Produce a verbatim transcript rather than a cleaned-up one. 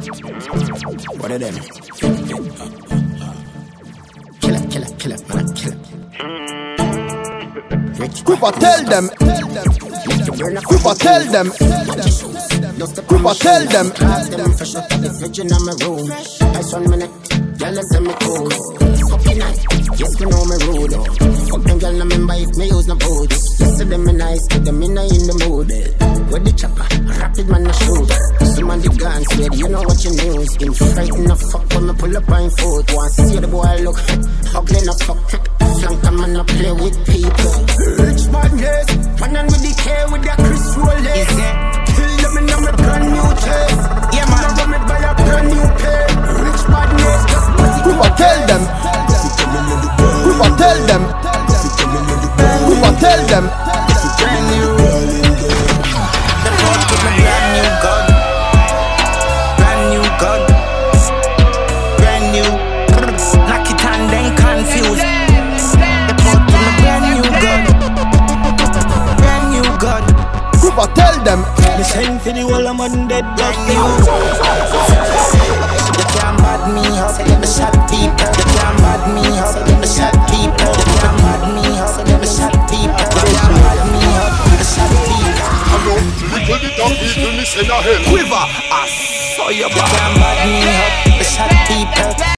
What are them? Kill it, kill it, kill it, man, kill it. Cooper, tell them. Cooper, tell them. Cooper, tell them. Fresh out of the fridge in my room. Ice on my neck, girl, them tell me cool. Fucking night, yes, you know me rude. Fuck them girl, I remember if me use no boots. Listen them me nice, get them in in the mood. With the chopper, rapid man, I shoot. Some on the guns, kid, you know what you news. In frightened of fuck when me pull up on foot. Want to see the boy look ugly enough fuck. Flank a man, I play with people. Rich man, yes, man, and with the K with the Chris Rollins. Kill them in my brand new chase. Yeah, man, I run me by a brand new pair. Rich man, yes, Cooper, tell them. Cooper, tell them. Cooper, tell them. brand new. The boss with my brand new gun. Brand new gun. Brand new. Knock it and then confused. The boss with my brand new gun. Brand new gun. Cooper, tell them. Me send for the whole of man dead brand new. You can't bad me up, the shot people. You can't bad me up, the shot people. You can't bad me up, the shot people. You can't bad me up, the shot people. I know, little bit of people miss in a hell. Quiver, I saw you. You can't bad me up, the shot people.